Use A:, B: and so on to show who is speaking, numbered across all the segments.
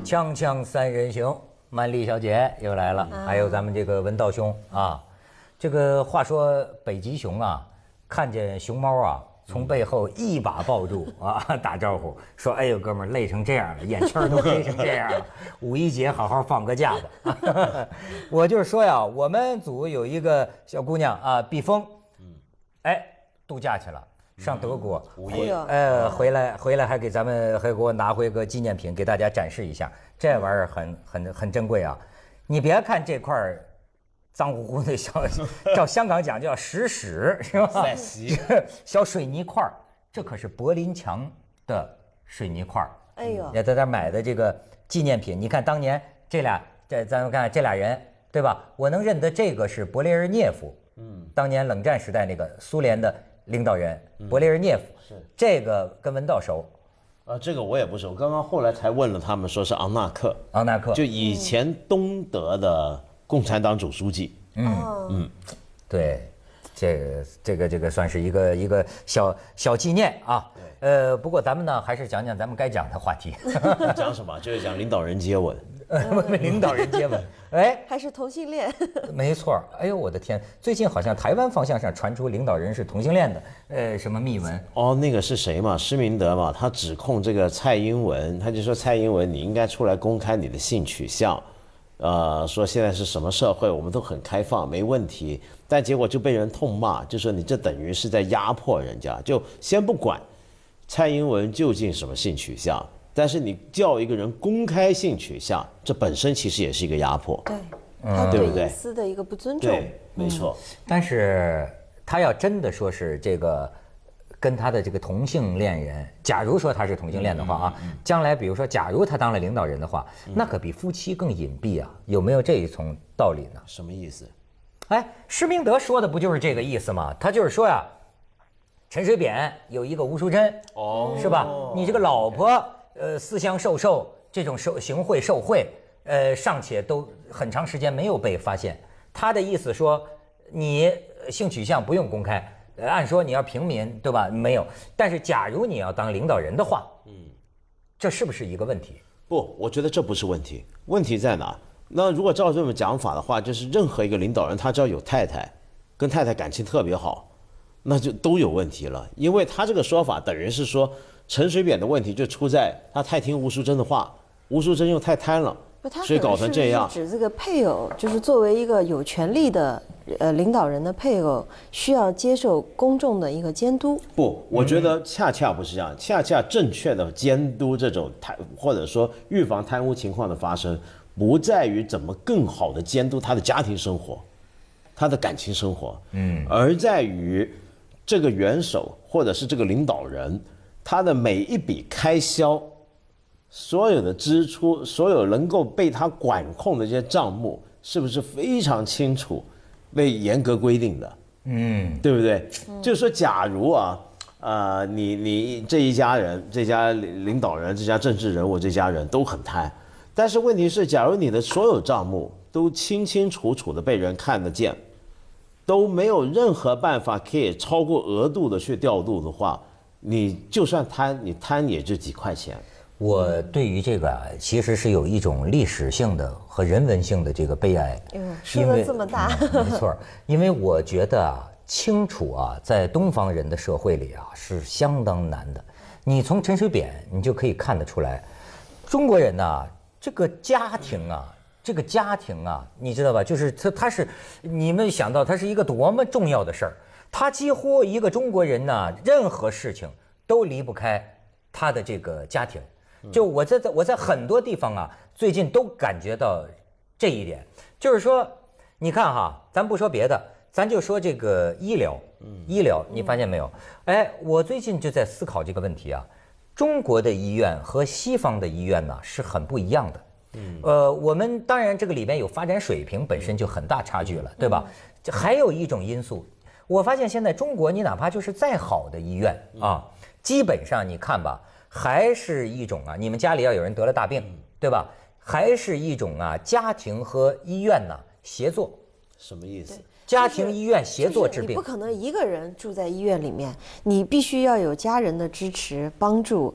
A: 锵锵三人行，曼丽小姐又来了，还有咱们这个文道兄啊。这个话说北极熊啊，看见熊猫啊，从背后一把抱住啊，打招呼说：“哎呦，哥们儿，累成这样了，眼圈都黑成这样了，五一节好好放个假吧。”我就是说呀，我们组有一个小姑娘啊，毕峰，哎，度假去了。上德国，回来还给咱们还给我拿回个纪念品给大家展示一下，这玩意儿很珍贵啊！你别看这块脏乎乎的照香港讲叫石屎是吧？小水泥块，这可是柏林墙的水泥块。哎呦，也在这买的这个纪念品，你看当年咱们看这俩人对吧？我能认得这个是勃列日涅夫，当年冷战时代那个苏联的领导人勃列日涅夫，是这个跟文道熟，
B: 这个我也不熟，刚刚后来才问了他们，说是昂纳克，就以前东德的共产党主书记。
A: 对，这个算是一个小纪念啊。不过咱们呢还是讲讲咱们该讲的话题。
B: 讲什么？就是讲领导人接吻。
A: 领导人接吻，哎，
C: 还是同性恋？
A: 没错。哎呦，我的天！最近好像台湾方向上传出领导人是同性恋的，什么秘闻？
B: 哦，那个是谁嘛？施明德嘛？他指控这个蔡英文，他就说蔡英文你应该出来公开你的性取向，说现在是什么社会，我们都很开放，没问题。但结果就被人痛骂，就说你这等于是在压迫人家。就先不管蔡英文究竟什么性取向。但是你叫一个人公开性取向，这本身其实也是一个压迫，
C: 对，他对隐私的一个不尊重，
B: 对，没错。
A: 但是他要真的说是这个跟他的这个同性恋人，假如说他是同性恋的话啊，将来比如说假如他当了领导人的话，那可比夫妻更隐蔽啊，有没有这一层道理呢？
B: 什么意思？
A: 哎，施明德说的不就是这个意思吗？他就是说呀，陈水扁有一个吴淑珍，是吧？你这个老婆。私相授这种行贿受贿，尚且都很长时间没有被发现。他的意思说，你性取向不用公开，按说你要平民对吧？没有。但是假如你要当领导人的话，这是不是一个问题？
B: 不，我觉得这不是问题。问题在哪？那如果照这么讲法的话，就是任何一个领导人，他只要有太太，跟太太感情特别好，那就都有问题了。因为他这个说法等于是说。陈水扁的问题就出在他太听吴淑珍的话，吴淑珍又太贪了，所以搞成这样。
C: 指这个配偶，就是作为一个有权力的领导人的配偶，需要接受公众的一个监督。
B: 不，我觉得恰恰不是这样，恰恰正确的监督这种或者说预防贪污情况的发生，不在于怎么更好的监督他的家庭生活，他的感情生活，而在于这个元首或者是这个领导人。他的每一笔开销，所有的支出，所有能够被他管控的这些账目，是不是非常清楚，被严格规定的？对不对？就是说，假如你这一家人，这家领导人，这家政治人物，这家人都很贪，但是问题是，假如你的所有账目都清清楚楚的被人看得见，都没有任何办法可以超过额度的去调度的话。你就算贪，你贪也就几块钱。
A: 我对于这个其实是有一种历史性的和人文性的这个悲哀。
C: 说得这么大，
A: 没错，因为我觉得清楚在东方人的社会里是相当难的。你从陈水扁你就可以看得出来，中国人这个家庭你知道吧？就是他是你们想到他是一个多么重要的事儿。他几乎一个中国人任何事情都离不开他的这个家庭。就我在很多地方最近都感觉到这一点，就是说，你看咱不说别的，咱就说这个医疗，你发现没有？哎，我最近就在思考这个问题中国的医院和西方的医院是很不一样的。我们当然这个里面有发展水平本身就很大差距了，对吧？还有一种因素。我发现现在中国，你哪怕就是再好的医院基本上你看吧，还是一种你们家里要有人得了大病，对吧？还是一种家庭和医院协作。
B: 什么意思？
A: 家庭医院协作治病，
C: 你不可能一个人住在医院里面，你必须要有家人的支持帮助，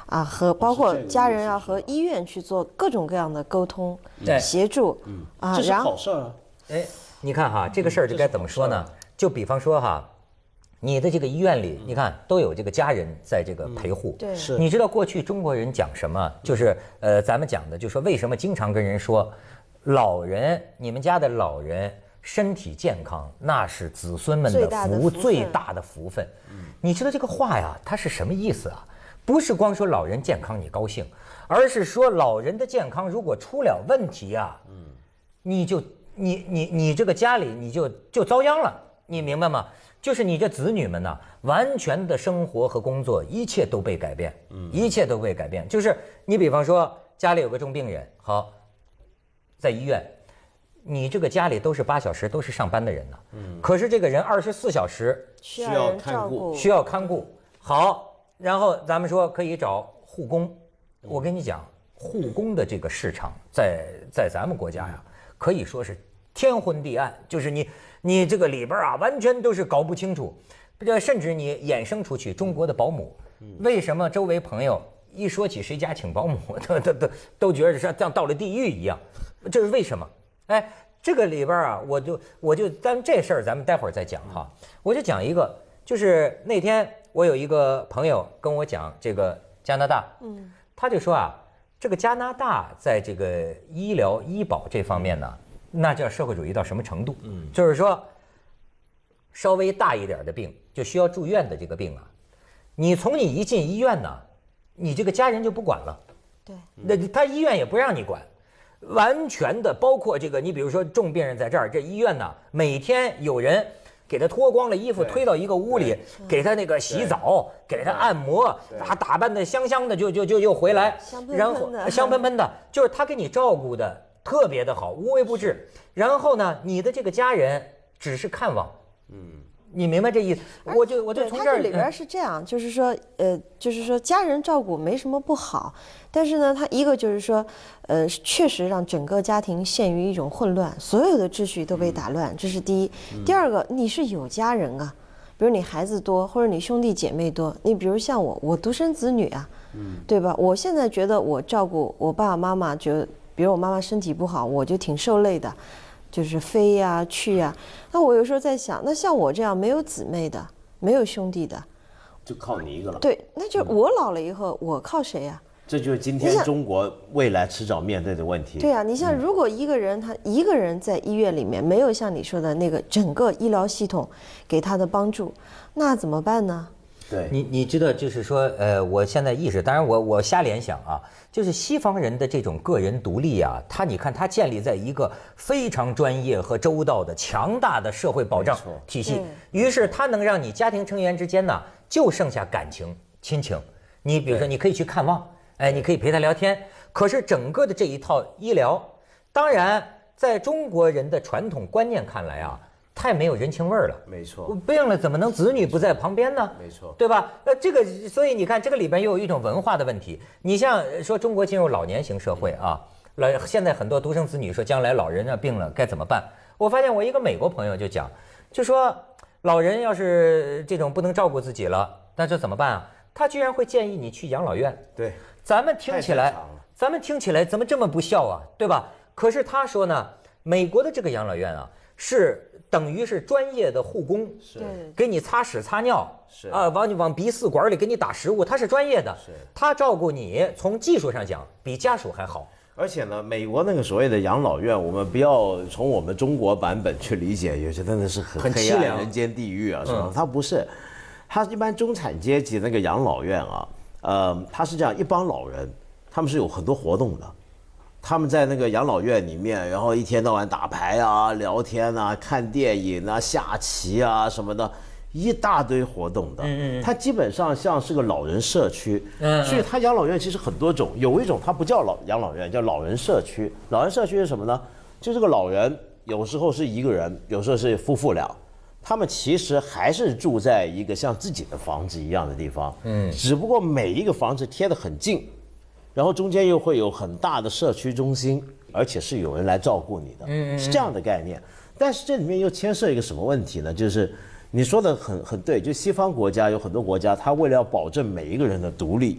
C: 啊，和包括家人要和医院去做各种各样的沟通、协助，啊，
B: 这是好事啊。
A: 哎，你看哈，这个事儿就该怎么说呢？就比方说哈，你的这个医院里，你看都有这个家人在这个陪护。
C: 对，
B: 是。
A: 你知道过去中国人讲什么？就是咱们讲的，就说为什么经常跟人说，老人，你们家的老人身体健康，那是子孙们的最大的福分。你知道这个话呀，它是什么意思啊？不是光说老人健康你高兴，而是说老人的健康如果出了问题啊，你这个家里你就遭殃了，你明白吗？就是你这子女们呢，完全的生活和工作一切都被改变，一切都被改变。就是你比方说家里有个重病人，好，在医院，你这个家里都是8小时都是上班的人呢，可是这个人24小时
C: 需要
A: 看顾，好，然后咱们说可以找护工，我跟你讲，护工的这个市场在咱们国家呀，可以说是天昏地暗，就是你这个里边啊，完全都是搞不清楚，甚至你衍生出去，中国的保姆，为什么周围朋友一说起谁家请保姆，都觉得像到了地狱一样，这是为什么？哎，这个里边啊，我就这事儿咱们待会儿再讲哈，我就讲一个，就是那天我有一个朋友跟我讲这个加拿大，他就说啊，这个加拿大在这个医疗医保这方面呢，那叫社会主义到什么程度？就是说，稍微大一点的病就需要住院的这个病啊，你一进医院呢，你这个家人就不管了，
C: 对，
A: 那他医院也不让你管，完全的包括这个，你比如说重病人在这儿，这医院呢，每天有人给他脱光了衣服推到一个屋里，给他那个洗澡，给他按摩，他打扮的香香的就回来，然后香喷喷的，就是他给你照顾的特别的好，无微不至。然后呢，你的这个家人只是看望，你明白这意思？我就从这儿，
C: 它这里边是这样，就是说家人照顾没什么不好，但是呢，它一个就是说，确实让整个家庭陷于一种混乱，所有的秩序都被打乱，这是第一。第二个，你是有家人啊，比如你孩子多，或者你兄弟姐妹多，你比如像我独生子女啊，对吧？我现在觉得我照顾我爸爸妈妈，比如我妈妈身体不好，我就挺受累的。就是飞呀去呀，那我有时候在想，那像我这样没有姊妹的，没有兄弟的，
B: 就靠你一个了。
C: 对，那就我老了以后，我靠谁呀？
B: 这就是今天中国未来迟早面对的问题。
C: 对啊，你像如果一个人他一个人在医院里面，没有像你说的那个整个医疗系统给他的帮助，那怎么办呢？
B: 对，
A: 你知道，就是说，我现在意识，当然我瞎联想啊，就是西方人的这种个人独立啊，你看他建立在一个非常专业和周到的强大的社会保障体系，于是他能让你家庭成员之间呢就剩下感情亲情。你比如说，你可以去看望，哎，你可以陪他聊天，可是整个的这一套医疗，当然在中国人的传统观念看来啊，太没有人情味儿了。
B: 没错，
A: 病了怎么能子女不在旁边呢？
B: 没错，
A: 对吧？这个，所以你看，这个里边又有一种文化的问题。你像说中国进入老年型社会啊，现在很多独生子女说将来老人啊病了该怎么办？我发现我一个美国朋友就说老人要是这种不能照顾自己了，那这怎么办啊？他居然会建议你去养老院。
B: 对，
A: 咱们听起来怎么这么不孝啊，对吧？可是他说呢，美国的这个养老院啊，是等于是专业的护工，
B: 是
A: 给你擦屎擦尿，
B: 是
A: 啊，往鼻饲管里给你打食物，他是专业的，
B: 是
A: 他照顾你，从技术上讲比家属还好。
B: 而且呢，美国那个所谓的养老院，我们不要从我们中国版本去理解，有些真的是很黑暗、人间地狱啊，是吧？它不是，它一般中产阶级那个养老院啊，它是这样，一帮老人，他们是有很多活动的。他们在那个养老院里面，然后一天到晚打牌啊、聊天啊、看电影啊、下棋啊什么的，一大堆活动的。它基本上像是个老人社区。所以它养老院其实很多种，有一种它不叫养老院，叫老人社区。老人社区是什么呢？就这个老人有时候是一个人，有时候是夫妇俩，他们其实还是住在一个像自己的房子一样的地方。只不过每一个房子贴得很近。然后中间又会有很大的社区中心，而且是有人来照顾你的，是这样的概念。但是这里面又牵涉一个什么问题呢？就是你说的很对，就西方国家有很多国家，它为了要保证每一个人的独立，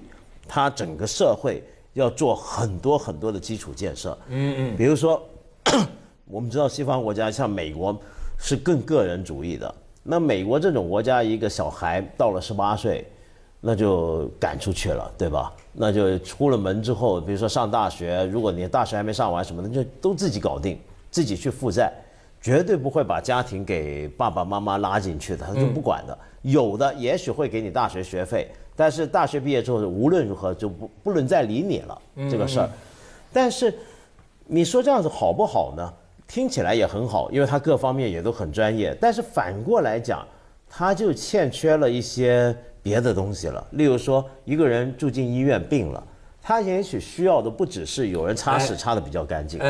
B: 它整个社会要做很多很多的基础建设。比如说，我们知道西方国家像美国是更个人主义的，那美国这种国家，一个小孩到了18岁，那就赶出去了，对吧？那就出了门之后，比如说上大学，如果你大学还没上完什么的，就都自己搞定，自己去负债，绝对不会把家庭给爸爸妈妈拉进去的，他就不管的。有的也许会给你大学学费，但是大学毕业之后无论如何就不能再理你了这个事儿。但是你说这样子好不好呢？听起来也很好，因为他各方面也都很专业。但是反过来讲，他就欠缺了一些别的东西了。例如说，一个人住进医院病了，他也许需要的不只是有人擦屎擦得比较干净。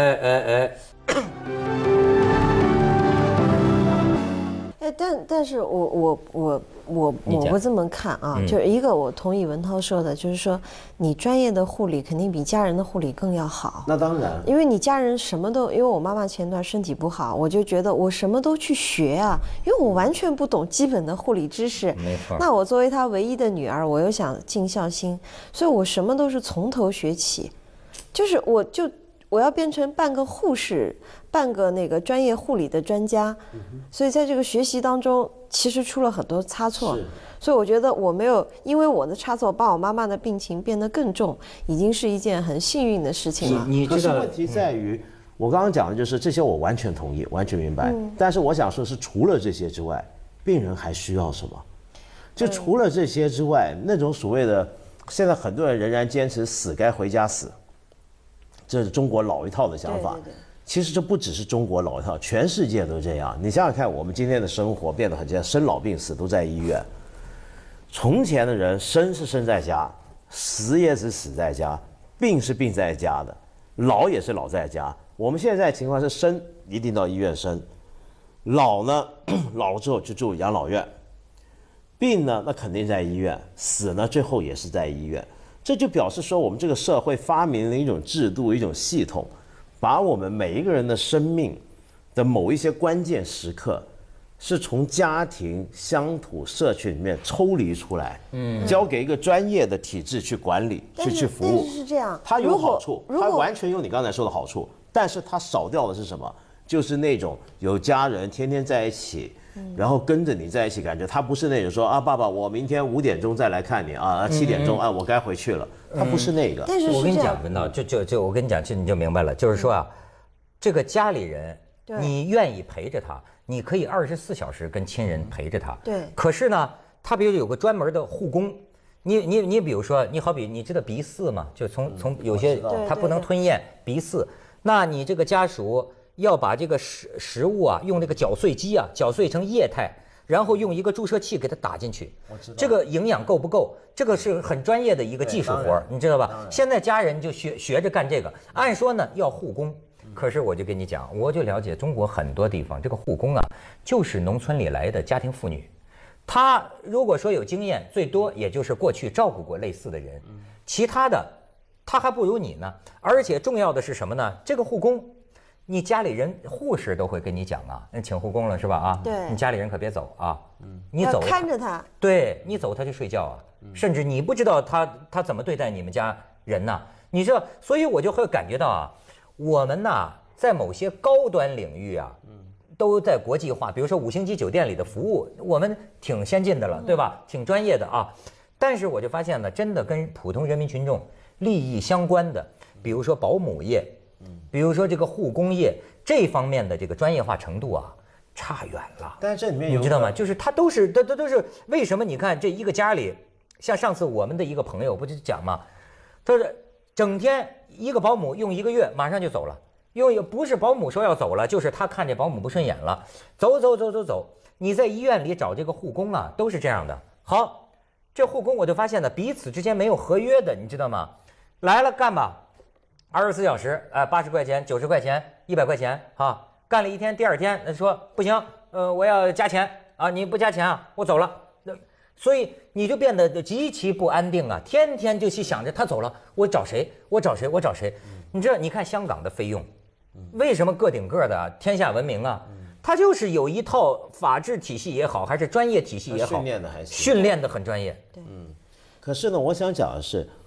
C: 但是我不这么看啊，就是一个我同意文涛说的，就是说你专业的护理肯定比家人的护理更要好。
B: 那当然，
C: 因为你家人什么都，因为我妈妈前段身体不好，我就觉得我什么都去学啊，因为我完全不懂基本的护理知识。
A: 没错。
C: 那我作为她唯一的女儿，我又想尽孝心，所以我什么都是从头学起，就是我要变成半个护士，半个那个专业护理的专家，所以在这个学习当中，其实出了很多差错。所以我觉得我没有因为我的差错把我妈妈的病情变得更重，已经是一件很幸运的事情了。
B: 可是问题在于，我刚刚讲的就是这些，我完全同意，完全明白。但是我想说是，除了这些之外，病人还需要什么？就除了这些之外，那种所谓的，现在很多人仍然坚持死该回家死。这是中国老一套的想法，其实这不只是中国老一套，全世界都这样。你想想看，我们今天的生活变得很简单，生老病死都在医院。从前的人生是生在家，死也是死在家，病是病在家的，老也是老在家。我们现在的情况是生一定到医院生，老呢老了之后就住养老院，病呢那肯定在医院，死呢最后也是在医院。这就表示说，我们这个社会发明了一种制度、一种系统，把我们每一个人的生命的某一些关键时刻，是从家庭、乡土、社区里面抽离出来，交给一个专业的体制去管理、去服务。
C: 是这样，
B: 它有好处，它完全有你刚才说的好处，但是它少掉的是什么？就是那种有家人天天在一起。然后跟着你在一起，感觉他不是那种说啊，爸爸，我明天5点钟再来看你啊，7点钟啊，我该回去了。他不是那个。
C: 但是
A: 我跟你讲，文道，就我跟你讲，你就明白了，就是说啊，这个家里人，你愿意陪着他，你可以24小时跟亲人陪着他。
C: 对。
A: 可是呢，他比如有个专门的护工，你比如说，你好比你知道鼻饲嘛，就从有些他不能吞咽鼻饲，那你这个家属。要把这个食物啊，用那个搅碎机啊，搅碎成液态，然后用一个注射器给它打进去。我知道这个营养够不够？这个是很专业的一个技术活，你知道吧？现在家人就学着干这个。按说呢要护工，可是我就跟你讲，我就了解中国很多地方，这个护工啊，就是农村里来的家庭妇女。她如果说有经验，最多也就是过去照顾过类似的人，其他的她还不如你呢。而且重要的是什么呢？这个护工。你家里人护士都会跟你讲啊，那请护工了是吧？啊，
C: 对，
A: 你家里人可别走啊，你走
C: 看着他，
A: 对你走他就睡觉啊，甚至你不知道他怎么对待你们家人呢？你知道，所以我就会感觉到啊，我们呐在某些高端领域啊，都在国际化，比如说5星级酒店里的服务，我们挺先进的了，对吧？挺专业的啊，但是我就发现呢，真的跟普通人民群众利益相关的，比如说保姆业。比如说这个护工业这方面的这个专业化程度啊，差远了。
B: 但是这里面
A: 你知道吗？就是它都是为什么？你看这一个家里，像上次我们的一个朋友不就讲吗？他说整天一个保姆用1个月，马上就走了。不是保姆说要走了，就是他看这保姆不顺眼了，走。你在医院里找这个护工啊，都是这样的。好，这护工我就发现了，彼此之间没有合约的，你知道吗？来了干吧。24小时，80块钱、90块钱、100块钱，哈，干了一天，第2天说不行，我要加钱啊！你不加钱啊，我走了。所以你就变得极其不安定啊，天天就去想着他走了，我找谁？你知道，你看香港的菲佣，为什么个顶个的天下闻名啊？他就是有一套法治体系也好，还是专业体系也好，
B: 训练的还行，
A: 训练的很专业。
C: 对，
B: 可是呢，我想讲的是。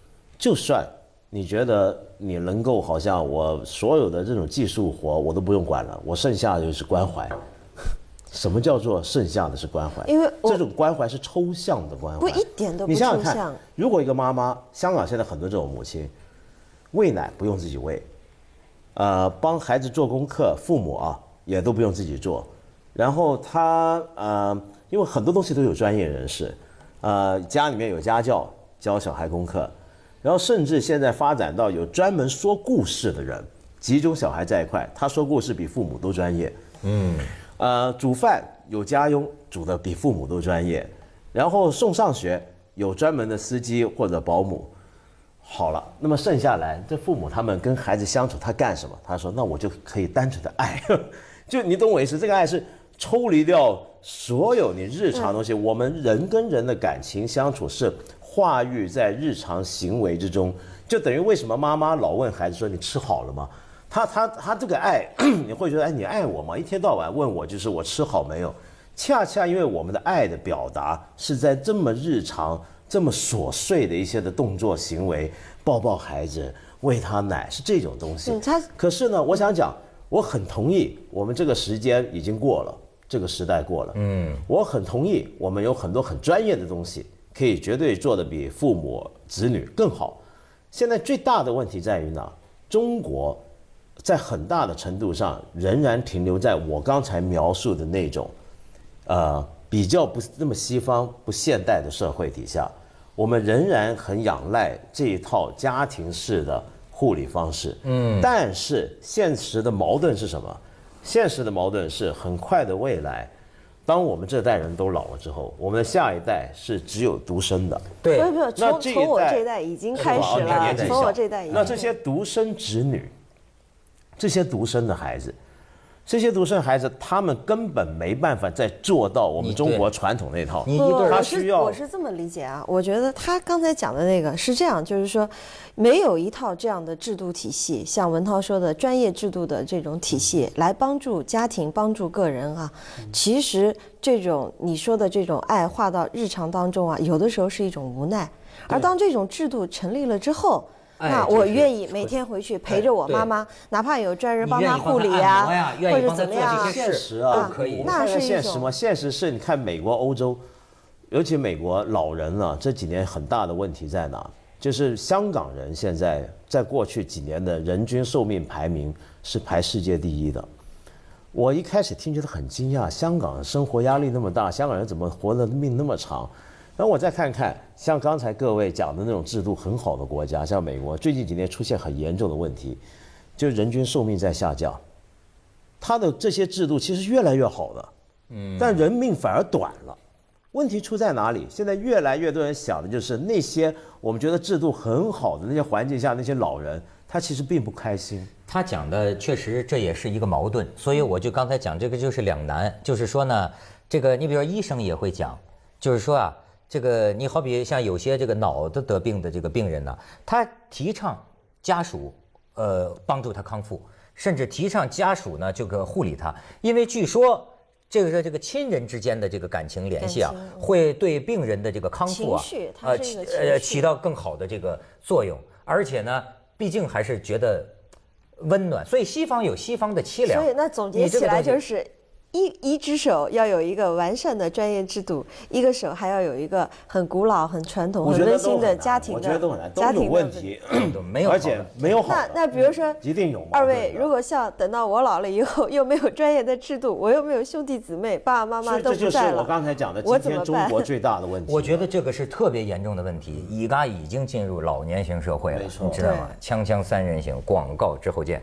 B: 就算你觉得你能够好像我所有的这种技术活我都不用管了，我剩下的就是关怀。什么叫做剩下的是关怀？
C: 因为
B: 这种关怀是抽象的关怀，
C: 不一点都不
B: 你想想
C: 抽象
B: 看，如果一个妈妈，香港现在很多这种母亲，喂奶不用自己喂，帮孩子做功课，父母啊也都不用自己做，然后他因为很多东西都有专业人士，家里面有家教教小孩功课，然后甚至现在发展到有专门说故事的人，集中小孩在一块，他说故事比父母都专业。煮饭有家佣煮的比父母都专业，然后送上学有专门的司机或者保姆。好了，那么剩下来这父母他们跟孩子相处，他干什么？他说那我就可以单纯的爱，就你懂我意思，这个爱是抽离掉所有你日常的东西，我们人跟人的感情相处是化育在日常行为之中，就等于为什么妈妈老问孩子说你吃好了吗？他这个爱，你会觉得哎，你爱我吗？一天到晚问我就是我吃好没有？恰恰因为我们的爱的表达是在这么日常、这么琐碎的一些的动作行为，抱抱孩子、喂他奶，是这种东西。可是呢，我想讲，我很同意，我们这个时间已经过了，这个时代过了。我很同意，我们有很多很专业的东西，可以绝对做得比父母、子女更好。现在最大的问题在于呢，中国在很大的程度上仍然停留在我刚才描述的那种，比较不那么西方、不现代的社会底下，我们仍然很仰赖这一套家庭式的护理方式。但是现实的矛盾是什么？现实的矛盾是很快的未来，当我们这代人都老了之后，我们的下一代是只有独生的。
A: 对，
C: 不，从我这一代已经开始了，从我这一代已经。
B: 那这些独生子女，这些独生的孩子，这些独生孩子，他们根本没办法再做到我们中国传统那套。他需要，
C: 我是这么理解啊。我觉得他刚才讲的那个是这样，就是说，没有一套这样的制度体系，像文涛说的专业制度的这种体系来帮助家庭、帮助个人啊。其实这种你说的这种爱化到日常当中啊，有的时候是一种无奈。而当这种制度成立了之后，那我愿意每天回去陪着我妈妈，哪怕有专人帮她护理呀，或者怎么样，
B: 现实啊，
A: 可以。
C: 那是
B: 现实吗？现实是你看美国、欧洲，尤其美国老人啊，这几年很大的问题在哪？就是香港人现在在过去几年的人均寿命排名是排世界第一的。我一开始听觉得很惊讶，香港生活压力那么大，香港人怎么活得命那么长？然后我再看看，像刚才各位讲的那种制度很好的国家，像美国，最近几年出现很严重的问题，就人均寿命在下降。它的这些制度其实越来越好的，但人命反而短了。问题出在哪里？现在越来越多人想的就是那些我们觉得制度很好的那些环境下那些老人，他其实并不开心。
A: 他讲的确实这也是一个矛盾，所以我就刚才讲这个就是两难，就是说呢，这个你比如说医生也会讲，就是说啊。这个你好比像有些这个脑子得病的这个病人呢，他提倡家属帮助他康复，甚至提倡家属呢这个护理他，因为据说这个亲人之间的这个感情联系啊，会对病人的这个康复啊起到更好的这个作用，而且呢，毕竟还是觉得温暖，所以西方有西方的凄凉。
C: 所以那总结起来就是。一只手要有一个完善的专业制度，一个手还要有一个很古老、很传统、很温馨的家庭的。
B: 我觉得都很难，都有问题，
A: 没有，
B: 而且没有好。
C: 那比如说，
B: 一定有。
C: 二位如果像等到我老了以后，又没有专业的制度，我又没有兄弟姊妹，爸爸妈妈都不在了，
B: 这就是我刚才讲的今天中国最大的问题。
A: 我觉得这个是特别严重的问题，已经进入老年型社会了，你知道吗？锵锵三人行，广告之后见。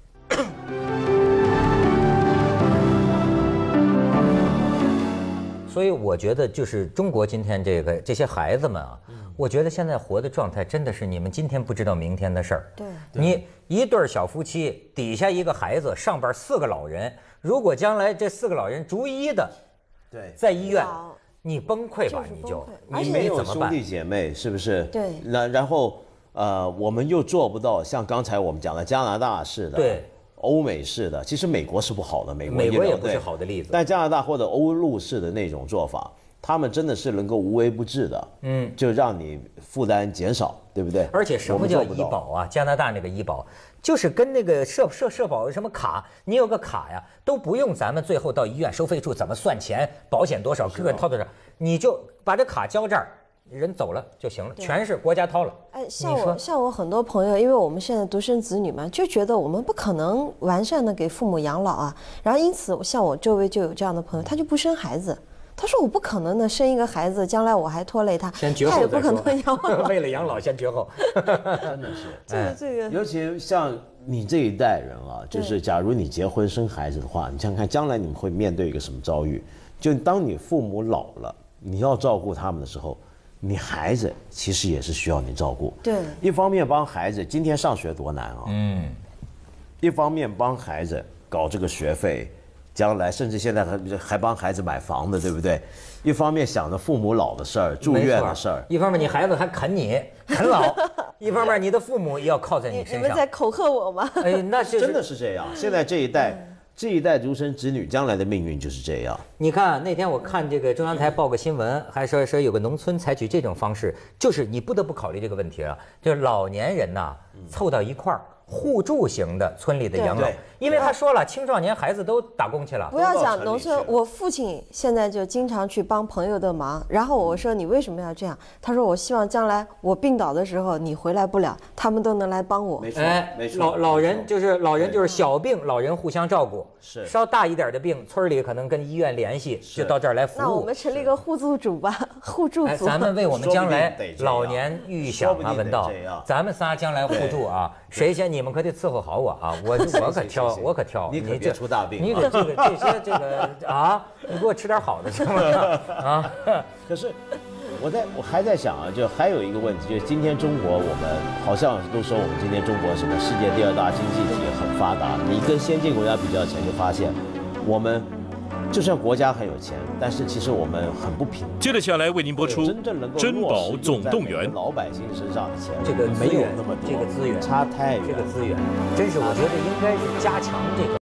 A: 所以我觉得，就是中国今天这些孩子们啊，我觉得现在活的状态真的是你们今天不知道明天的事儿。
C: 对，
A: 你一对小夫妻底下一个孩子，上边4个老人，如果将来这4个老人逐一的，
B: 对，
A: 在医院，你崩溃吧，
B: 你没有兄弟姐妹，是不是？
C: 对。
B: 然后我们又做不到像刚才我们讲的加拿大式的。
A: 对。
B: 欧美式的，其实美国是不好的，美国
A: 也不是好的例子。
B: 但加拿大或者欧陆式的那种做法，他们真的是能够无微不至的，就让你负担减少， 对不对？
A: 而且什么叫医保啊？加拿大那个医保，就是跟那个社保什么卡，你有个卡呀，都不用咱们最后到医院收费处怎么算钱，保险多少，个人掏多少，你就把这卡交这儿。人走了就行了，全是国家掏了。
C: 哎，像我很多朋友，因为我们现在独生子女嘛，就觉得我们不可能完善的给父母养老啊，然后因此像我周围就有这样的朋友，他就不生孩子。他说我不可能的生一个孩子，将来我还拖累他，
A: 先绝后
C: 他也不可能养老。
A: 为了养老先绝后，
B: 真的是
C: 这个，
B: 尤其像你这一代人啊，就是假如你结婚生孩子的话，你想想看，将来你们会面对一个什么遭遇？就当你父母老了，你要照顾他们的时候。你孩子其实也是需要你照顾，
C: 对，
B: 一方面帮孩子，今天上学多难啊，一方面帮孩子搞这个学费，将来甚至现在还帮孩子买房子，对不对？一方面想着父母老的事儿、住院的事儿，
A: 一方面你孩子还啃你啃老，一方面你的父母也要靠在你身上。
C: 你们在恐吓我吗？
A: 哎，那
B: 真的是这样。现在这一代独生子女将来的命运就是这样。
A: 你看那天我看这个中央台报个新闻，还说有个农村采取这种方式，就是你不得不考虑这个问题啊，就是老年人呐凑到一块儿。互助型的村里的养老，因为他说了，青少年孩子都打工去了。
C: 不要讲农村，我父亲现在就经常去帮朋友的忙。然后我说你为什么要这样？他说我希望将来我病倒的时候你回来不了，他们都能来帮我。
B: 没错，没错。
A: 老人就是小病，老人互相照顾。是稍大一点的病，村里可能跟医院联系，就到这儿来服务。
C: 那我们成立一个互助组吧，互助组。
A: 咱们为我们将来老年预想啊，文道，咱们仨将来互助啊，谁先你们可得伺候好我啊，我可挑，
B: 你可别出大病，
A: 你可这个啊，你给我吃点好的行吗？啊，
B: 可是我还在想啊，就还有一个问题，就是今天中国我们好像都说我们今天中国什么世界第2大经济体很发达，你跟先进国家比较起来，就发现我们就算国家很有钱，但是其实我们很不平。
D: 接着下来为您播出《珍宝总动员》。
B: 老百姓身上的钱，
A: 这个
B: 没有那么多，
A: 这个资源
B: 差太远，
A: 这个资源真是我觉得应该是加强这个。